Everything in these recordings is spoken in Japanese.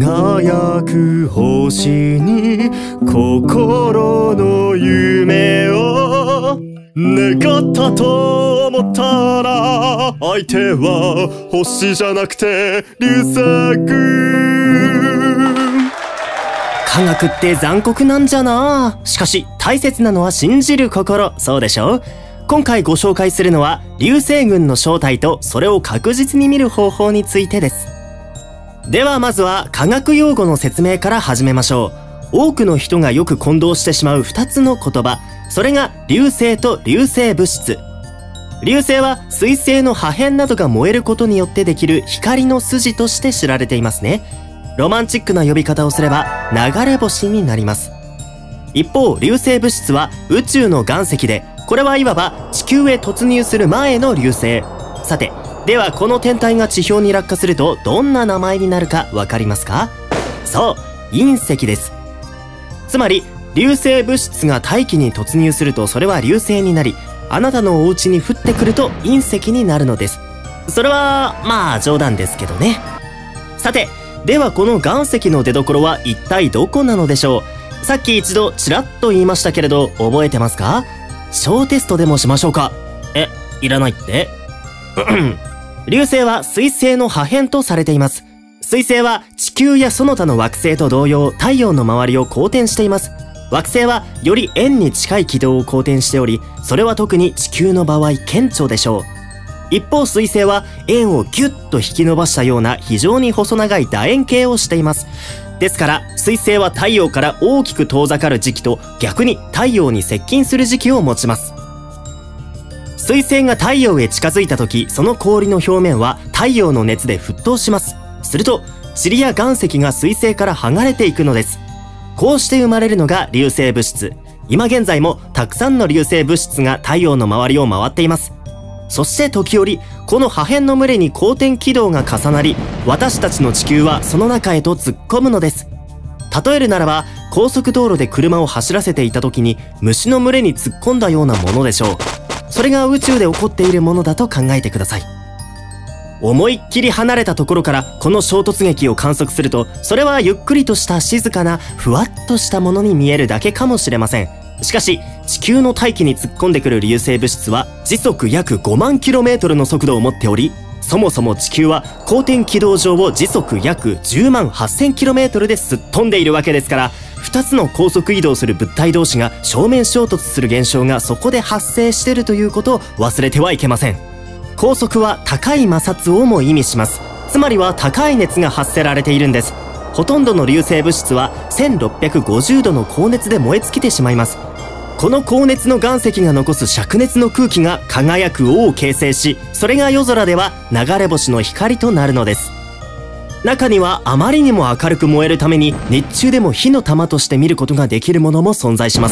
輝く星に心の夢を願ったと思ったら、相手は星じゃなくて流星群。 科学って残酷なんじゃな。しかし大切なのは信じる心、そうでしょ。今回ご紹介するのは流星群の正体とそれを確実に見る方法についてです。ではまずは科学用語の説明から始めましょう。多くの人がよく混同してしまう2つの言葉、それが流星と流星物質。流星は彗星の破片などが燃えることによってできる光の筋として知られていますね。ロマンチックな呼び方をすれば流れ星になります。一方流星物質は宇宙の岩石で、これはいわば地球へ突入する前の流星。さてではこの天体が地表に落下するとどんな名前になるかわかりますか？そう、隕石です。つまり流星物質が大気に突入するとそれは流星になり、あなたのお家に降ってくると隕石になるのです。それはまあ冗談ですけどね。さてではこの岩石の出所は一体どこなのでしょう？さっき一度ちらっと言いましたけれど覚えてますか？小テストでもしましょうか。いらないって流星は彗星の破片とされています。彗星は地球やその他の惑星と同様、太陽の周りを公転しています。惑星はより円に近い軌道を公転しており、それは特に地球の場合顕著でしょう。一方彗星は円をギュッと引き伸ばしたような非常に細長い楕円形をしています。ですから彗星は太陽から大きく遠ざかる時期と逆に太陽に接近する時期を持ちます。彗星が太陽へ近づいた時、その氷の表面は太陽の熱で沸騰します。すると塵や岩石が彗星から剥がれていくのです。こうして生まれるのが流星物質。今現在もたくさんの流星物質が太陽の周りを回っています。そして時折この破片の群れに公転軌道が重なり、私たちの地球はその中へと突っ込むのです。例えるならば高速道路で車を走らせていた時に虫の群れに突っ込んだようなものでしょう。それが宇宙で起こっているものだと考えてください。思いっきり離れたところからこの衝突劇を観測すると、それはゆっくりとした静かなふわっとしたものに見えるだけかもしれません。しかし地球の大気に突っ込んでくる流星物質は時速約5万 km の速度を持っており、そもそも地球は公転軌道上を時速約10万 8000km ですっ飛んでいるわけですから、2つの高速移動する物体同士が正面衝突する現象がそこで発生しているということを忘れてはいけません。高速は高い摩擦をも意味します。つまりは高い熱が発せられているんです。ほとんどの流星物質は1650度の高熱で燃え尽きてしまいます。この高熱の岩石が残す灼熱の空気が輝く尾を形成し、それが夜空では流れ星の光となるのです。中にはあまりにも明るく燃えるために日中でも火の玉として見ることができるものも存在します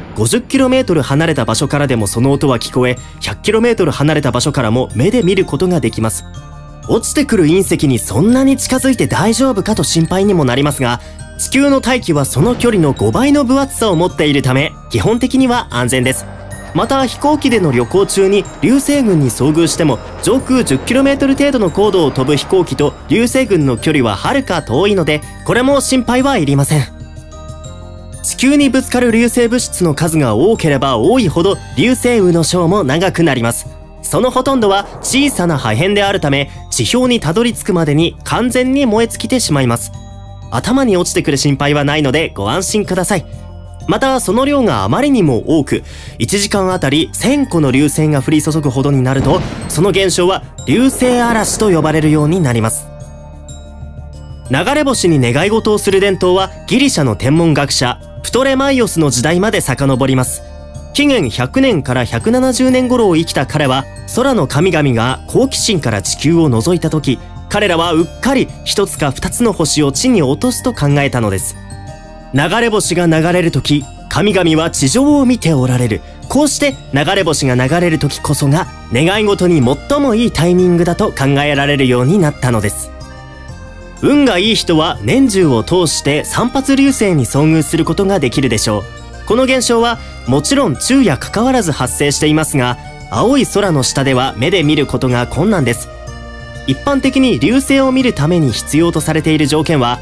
。50km 離れた場所からでもその音は聞こえ、100km 離れた場所からも目で見ることができます。落ちてくる隕石にそんなに近づいて大丈夫かと心配にもなりますが、地球の大気はその距離の5倍の分厚さを持っているため基本的には安全です。また飛行機での旅行中に流星群に遭遇しても、上空 10km 程度の高度を飛ぶ飛行機と流星群の距離ははるか遠いので、これも心配はいりません。地球にぶつかる流星物質の数が多ければ多いほど流星雨の章も長くなります。そのほとんどは小さな破片であるため、地表にたどり着くまでに完全に燃え尽きてしまいます。頭に落ちてくる心配はないのでご安心ください。またその量があまりにも多く、1時間あたり1000個の流星が降り注ぐほどになると、その現象は流星嵐と呼ばれるようになります。流れ星に願い事をする伝統はギリシャの天文学者プトレマイオスの時代まで遡ります。紀元100年から170年頃を生きた彼は、空の神々が好奇心から地球を覗いた時、彼らはうっかり1つか2つの星を地に落とすと考えたのです。流れ星が流れる時、神々は地上を見ておられる。こうして流れ星が流れる時こそが願い事に最もいいタイミングだと考えられるようになったのです。運がいい人は年中を通して散髪流星に遭遇することができるでしょう。この現象はもちろん昼夜関わらず発生していますが、青い空の下では目で見ることが困難です。一般的に流星を見るために必要とされている条件は、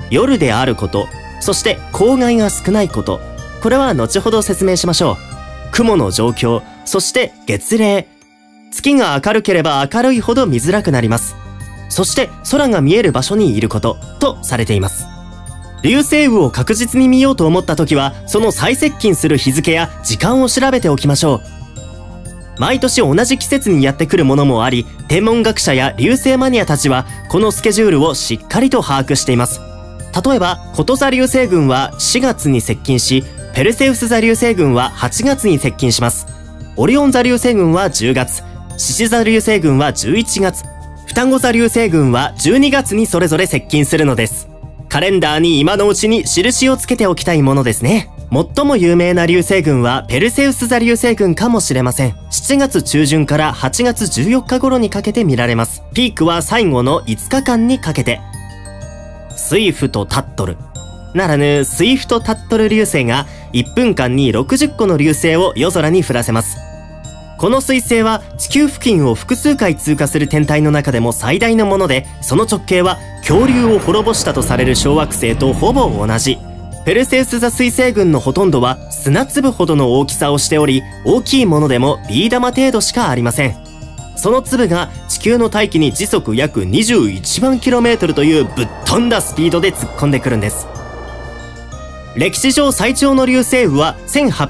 夜であること、そして光害が少ないこと。これは後ほど説明しましょう。雲の状況、そして月齢。月が明るければ明るいほど見づらくなります。そして空が見える場所にいることとされています。流星雨を確実に見ようと思った時は、その最接近する日付や時間を調べておきましょう。毎年同じ季節にやってくるものもあり、天文学者や流星マニアたちはこのスケジュールをしっかりと把握しています。例えば、こと座流星群は4月に接近し、ペルセウス座流星群は8月に接近します。オリオン座流星群は10月、獅子座流星群は11月、双子座流星群は12月にそれぞれ接近するのです。カレンダーに今のうちに印をつけておきたいものですね。最も有名な流星群はペルセウス座流星群かもしれません。7月中旬から8月14日頃にかけて見られます。ピークは最後の5日間にかけて。スイフトタットルならぬスイフトタットル流星が1分間に60個の流星を夜空に降らせます。この彗星は地球付近を複数回通過する天体の中でも最大のもので、その直径は恐竜を滅ぼしたとされる小惑星とほぼ同じ。ペルセウス座彗星群のほとんどは砂粒ほどの大きさをしており、大きいものでもビー玉程度しかありません。その粒が地球の大気に時速約21万 km というぶっ飛んだスピードで突っ込んでくるんです。歴史上最長の流星雨は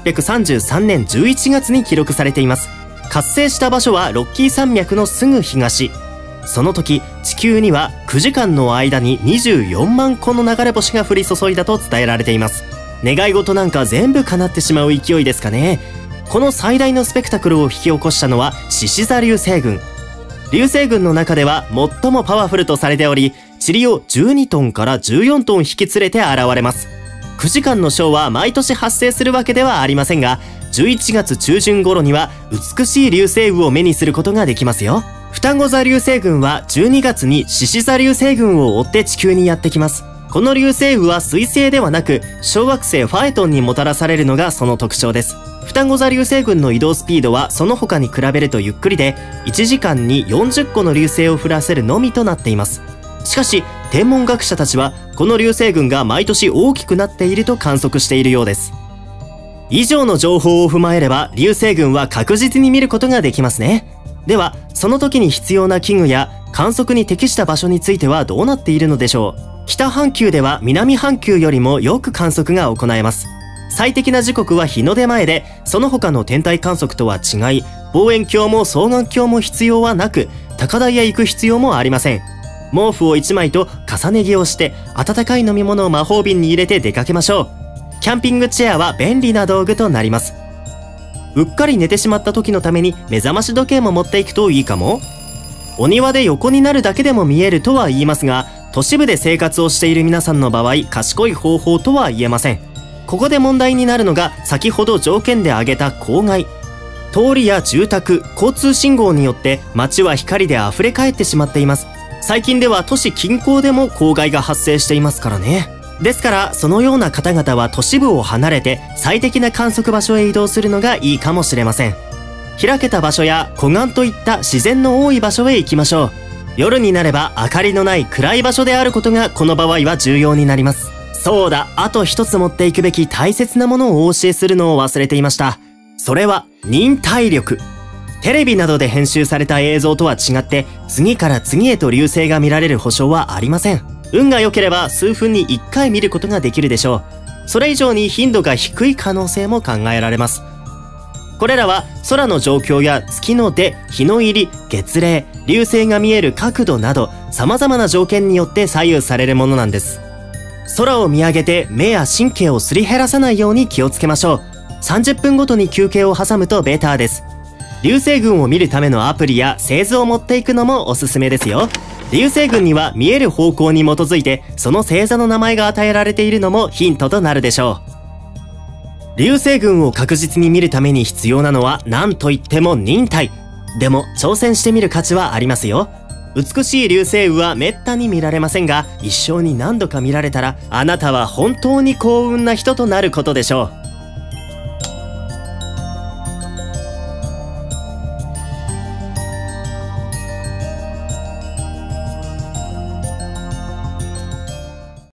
1833年11月に記録されています。活性した場所はロッキー山脈のすぐ東。その時、地球には9時間の間に24万個の流れ星が降り注いだと伝えられています。願い事なんか全部叶ってしまう勢いですかね。この最大のスペクタクルを引き起こしたのは獅子座流星群。流星群の中では最もパワフルとされており、塵を12トンから14トン引き連れて現れます。9時間のショーは毎年発生するわけではありませんが、11月中旬頃には美しい流星雨を目にすることができますよ。双子座流星群は12月に獅子座流星群を追って地球にやってきます。この流星雨は彗星ではなく小惑星ファエトンにもたらされるのがその特徴です。双子座流星群の移動スピードはその他に比べるとゆっくりで、1時間に40個の流星を降らせるのみとなっています。しかし天文学者たちはこの流星群が毎年大きくなっていると観測しているようです。以上の情報を踏まえれば流星群は確実に見ることができますね。ではその時に必要な器具や観測に適した場所についてはどうなっているのでしょう。北半球では南半球よりもよく観測が行えます。最適な時刻は日の出前で、その他の天体観測とは違い、望遠鏡も双眼鏡も必要はなく、高台へ行く必要もありません。毛布を1枚と重ね着をして、温かい飲み物を魔法瓶に入れて出かけましょう。キャンピングチェアは便利な道具となります。うっかり寝てしまった時のために目覚まし時計も持っていくといいかも。お庭で横になるだけでも見えるとは言いますが、都市部で生活をしている皆さんの場合、賢い方法とは言えません。ここで問題になるのが先ほど条件で挙げた光害。通りや住宅、交通信号によって街は光で溢れ返ってしまっています。最近では都市近郊でも光害が発生していますからね。ですからそのような方々は都市部を離れて最適な観測場所へ移動するのがいいかもしれません。開けた場所や湖岸といった自然の多い場所へ行きましょう。夜になれば明かりのない暗い場所であることがこの場合は重要になります。そうだ、あと一つ持っていくべき大切なものをお教えするのを忘れていました。それは忍耐力。テレビなどで編集された映像とは違って次から次へと流星が見られる保証はありません。運が良ければ数分に1回見ることができるでしょう。それ以上に頻度が低い可能性も考えられます。これらは空の状況や月の出、日の入り、月齢、流星が見える角度など様々な条件によって左右されるものなんです。空を見上げて目や神経をすり減らさないように気をつけましょう。30分ごとに休憩を挟むとベターです。流星群を見るためのアプリや製図を持っていくのもおすすめですよ。流星群には見える方向に基づいてその星座の名前が与えられているのもヒントとなるでしょう。流星群を確実に見るために必要なのは何といっても忍耐。でも挑戦してみる価値はありますよ。美しい流星雨はめったに見られませんが、一生に何度か見られたらあなたは本当に幸運な人となることでしょう。